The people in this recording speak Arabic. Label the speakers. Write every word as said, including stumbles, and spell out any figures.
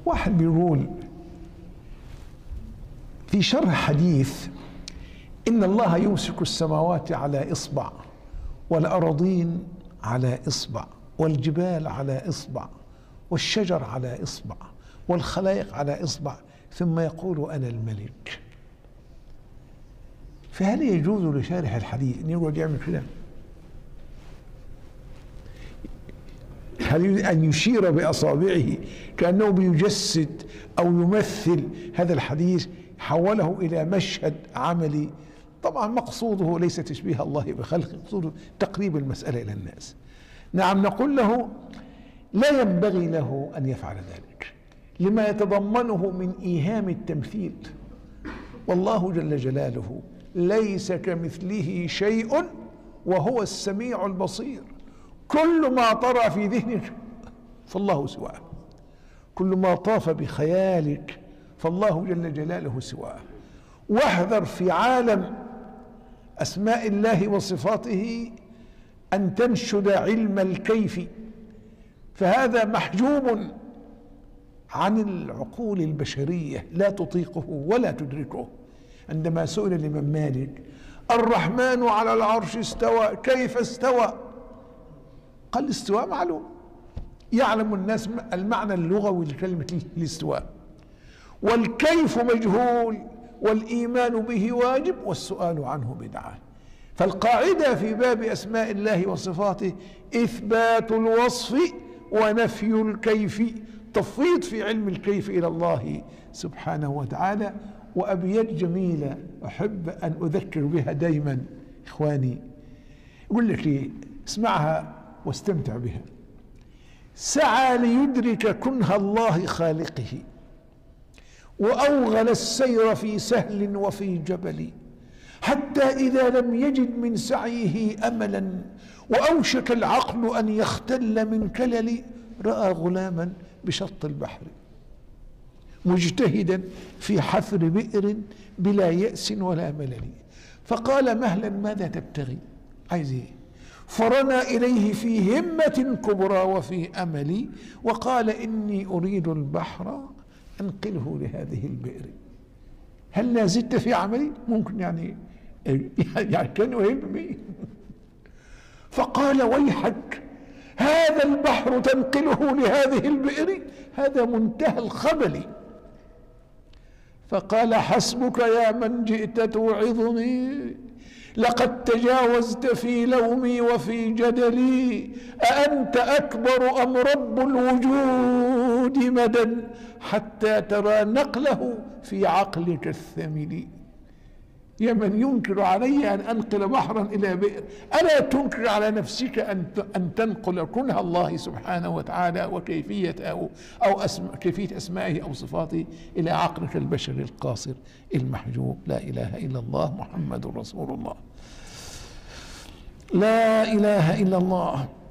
Speaker 1: واحد بيقول في شرح حديث إن الله يمسك السماوات على إصبع والأراضين على إصبع والجبال على إصبع والشجر على إصبع والخلائق على إصبع ثم يقول أنا الملك. فهل يجوز لشارح الحديث أن يقعد يعمل كده؟ هل أن يشير بأصابعه كأنه بيجسد أو يمثل هذا الحديث، حوله إلى مشهد عملي؟ طبعا مقصوده ليس تشبيه الله بخلقه، مقصوده تقريب المسألة إلى الناس. نعم، نقول له لا ينبغي له أن يفعل ذلك لما يتضمنه من إيهام التمثيل، والله جل جلاله ليس كمثله شيء وهو السميع البصير. كل ما طرأ في ذهنك فالله سواه، كل ما طاف بخيالك فالله جل جلاله سواه. واحذر في عالم أسماء الله وصفاته أن تنشد علم الكيف، فهذا محجوب عن العقول البشرية، لا تطيقه ولا تدركه. عندما سئل الإمام مالك الرحمن على العرش استوى كيف استوى؟ قال الاستواء معلوم، يعلم الناس المعنى اللغوي لكلمة الاستواء، والكيف مجهول، والإيمان به واجب، والسؤال عنه بدعة. فالقاعدة في باب أسماء الله وصفاته إثبات الوصف ونفي الكيف، تفويض في علم الكيف إلى الله سبحانه وتعالى. وأبيات جميلة أحب أن أذكر بها دائما إخواني، يقول لك لي اسمعها واستمتع بها. سعى ليدرك كنه الله خالقه، وأوغل السير في سهل وفي جبل، حتى إذا لم يجد من سعيه أملا وأوشك العقل أن يختل من كلل، رأى غلاما بشط البحر مجتهدا في حفر بئر بلا يأس ولا ملل، فقال مهلا ماذا تبتغي؟ عايز ايه؟ فرنا إليه في همة كبرى وفي أمل، وقال إني أريد البحر أنقله لهذه البئر. هل لا زدت في عملي؟ ممكن يعني يعني كانوا يهمني. فقال ويحك، هذا البحر تنقله لهذه البئر؟ هذا منتهى الخبل. فقال حسبك يا من جئت توعظني، لقد تجاوزت في لومي وفي جدلي، أأنت أكبر أم رب الوجود مدى، حتى ترى نقله في عقلك الثمل. يا من ينكر علي أن أنقل بحرا إلى بئر، ألا تنكر على نفسك أن أن تنقل كنه الله سبحانه وتعالى وكيفية أو أو أسماء كيفية أسمائه أو صفاته إلى عقلك البشري القاصر المحجوب؟ لا إله إلا الله محمد رسول الله. لا إله إلا الله.